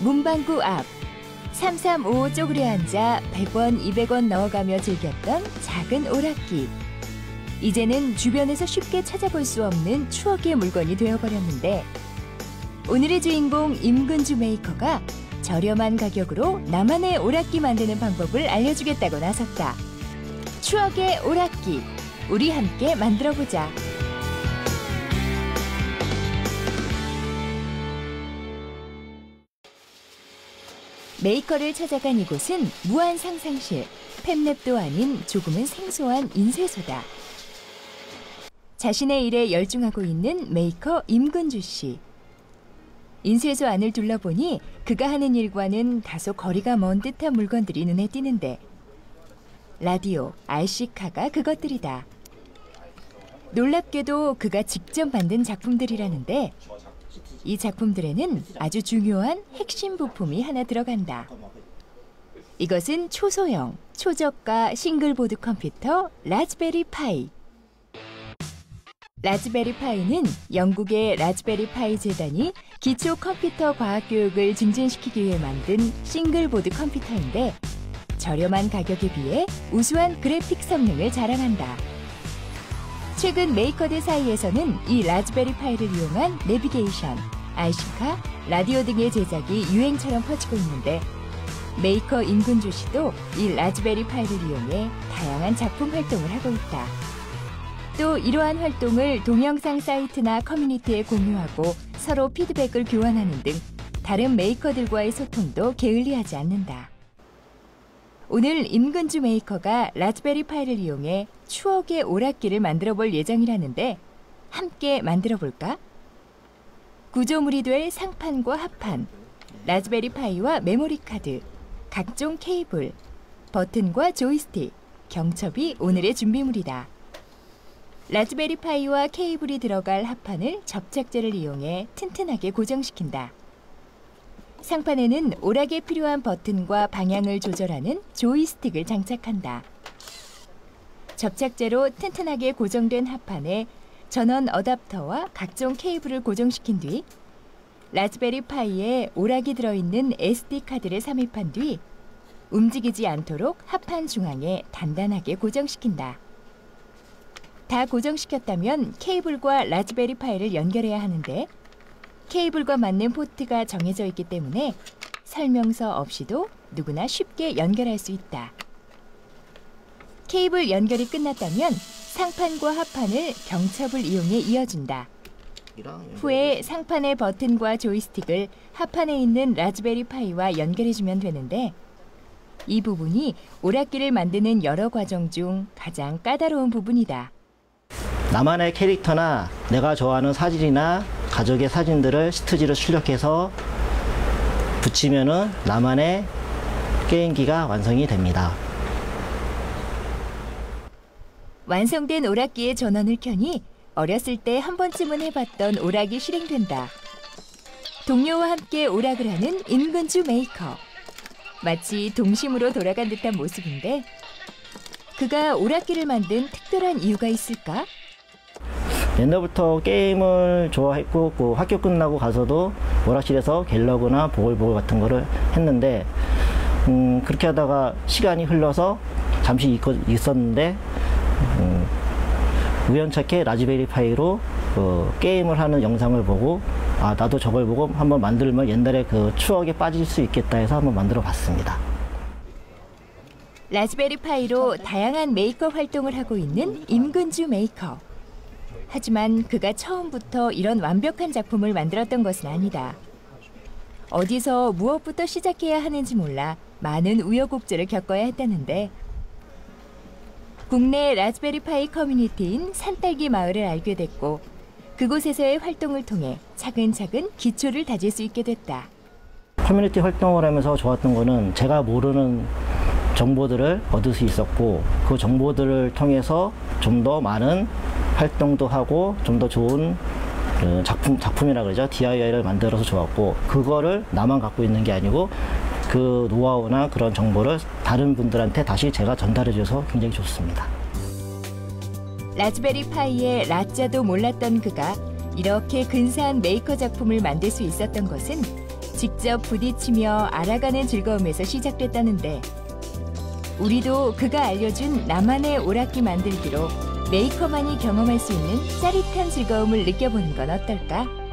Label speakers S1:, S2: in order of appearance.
S1: 문방구 앞 335 쪼그려 앉아 100원, 200원 넣어가며 즐겼던 작은 오락기. 이제는 주변에서 쉽게 찾아볼 수 없는 추억의 물건이 되어버렸는데 오늘의 주인공 임근주 메이커가 저렴한 가격으로 나만의 오락기 만드는 방법을 알려주겠다고 나섰다. 추억의 오락기, 우리 함께 만들어보자. 메이커를 찾아간 이곳은 무한 상상실, 팹랩도 아닌 조금은 생소한 인쇄소다. 자신의 일에 열중하고 있는 메이커 임근주 씨. 인쇄소 안을 둘러보니 그가 하는 일과는 다소 거리가 먼 듯한 물건들이 눈에 띄는데 라디오, RC카가 그것들이다. 놀랍게도 그가 직접 만든 작품들이라는데 이 작품들에는 아주 중요한 핵심 부품이 하나 들어간다. 이것은 초소형, 초저가 싱글보드 컴퓨터 라즈베리 파이. 라즈베리 파이는 영국의 라즈베리 파이 재단이 기초 컴퓨터 과학 교육을 증진시키기 위해 만든 싱글보드 컴퓨터인데 저렴한 가격에 비해 우수한 그래픽 성능을 자랑한다. 최근 메이커들 사이에서는 이 라즈베리 파이를 이용한 내비게이션, RC카, 라디오 등의 제작이 유행처럼 퍼지고 있는데 메이커 임근주 씨도 이 라즈베리 파이를 이용해 다양한 작품 활동을 하고 있다. 또 이러한 활동을 동영상 사이트나 커뮤니티에 공유하고 서로 피드백을 교환하는 등 다른 메이커들과의 소통도 게을리하지 않는다. 오늘 임근주 메이커가 라즈베리 파이를 이용해 추억의 오락기를 만들어 볼 예정이라는데 함께 만들어 볼까? 구조물이 될 상판과 합판, 라즈베리 파이와 메모리 카드, 각종 케이블, 버튼과 조이스틱, 경첩이 오늘의 준비물이다. 라즈베리 파이와 케이블이 들어갈 합판을 접착제를 이용해 튼튼하게 고정시킨다. 상판에는 오락에 필요한 버튼과 방향을 조절하는 조이스틱을 장착한다. 접착제로 튼튼하게 고정된 합판에 전원 어댑터와 각종 케이블을 고정시킨 뒤 라즈베리 파이에 오락이 들어있는 SD카드를 삽입한 뒤 움직이지 않도록 합판 중앙에 단단하게 고정시킨다. 다 고정시켰다면 케이블과 라즈베리 파이를 연결해야 하는데 케이블과 맞는 포트가 정해져 있기 때문에 설명서 없이도 누구나 쉽게 연결할 수 있다. 케이블 연결이 끝났다면 상판과 합판을 경첩을 이용해 이어준다. 후에 상판의 버튼과 조이스틱을 합판에 있는 라즈베리 파이와 연결해주면 되는데 이 부분이 오락기를 만드는 여러 과정 중 가장 까다로운 부분이다.
S2: 나만의 캐릭터나 내가 좋아하는 사진이나 가족의 사진들을 시트지로 출력해서 붙이면은 나만의 게임기가 완성이 됩니다.
S1: 완성된 오락기의 전원을 켜니 어렸을 때 한 번쯤은 해봤던 오락이 실행된다. 동료와 함께 오락을 하는 임근주 메이커. 마치 동심으로 돌아간 듯한 모습인데 그가 오락기를 만든 특별한 이유가 있을까?
S2: 옛날부터 게임을 좋아했고 그 학교 끝나고 가서도 오락실에서 갤러그나 보글보글 같은 거를 했는데 그렇게 하다가 시간이 흘러서 잠시 있었는데 우연찮게 라즈베리 파이로 게임을 하는 영상을 보고 아 나도 저걸 보고 한번 만들면 옛날에 그 추억에 빠질 수 있겠다 해서 한번 만들어 봤습니다.
S1: 라즈베리 파이로 다양한 메이커 활동을 하고 있는 임근주 메이커. 하지만 그가 처음부터 이런 완벽한 작품을 만들었던 것은 아니다. 어디서 무엇부터 시작해야 하는지 몰라 많은 우여곡절을 겪어야 했다는데 국내 라즈베리 파이 커뮤니티인 산딸기 마을을 알게 됐고 그곳에서의 활동을 통해 차근차근 기초를 다질 수 있게 됐다.
S2: 커뮤니티 활동을 하면서 좋았던 거는 제가 모르는 정보들을 얻을 수 있었고 그 정보들을 통해서 좀 더 많은 활동도 하고 좀 더 좋은 작품이라 그러죠. DIY를 만들어서 좋았고 그거를 나만 갖고 있는 게 아니고 그 노하우나 그런 정보를 다른 분들한테 다시 제가 전달해 줘서 굉장히 좋습니다.
S1: 라즈베리 파이의 라자도 몰랐던 그가 이렇게 근사한 메이커 작품을 만들 수 있었던 것은 직접 부딪히며 알아가는 즐거움에서 시작됐다는데 우리도 그가 알려준 나만의 오락기 만들기로 메이커만이 경험할 수 있는 짜릿한 즐거움을 느껴보는 건 어떨까?